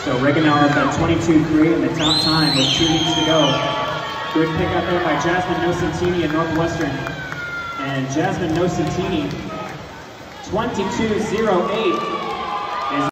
So Regenauer with that 22.3 in the top time with 2 heats to go. Good pick up there by Jasmine Nocentini at Northwestern. And Jasmine Nocentini, 22.08.